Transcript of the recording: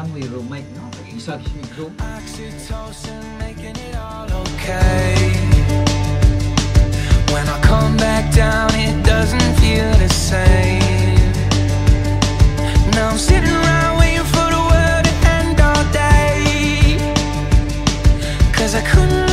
time we roommate, no? Isa kami room. Oxytocin making it all okay. When I come back down, it doesn't feel the same. Now I'm sitting around waiting for the world to end all day, 'cause I couldn't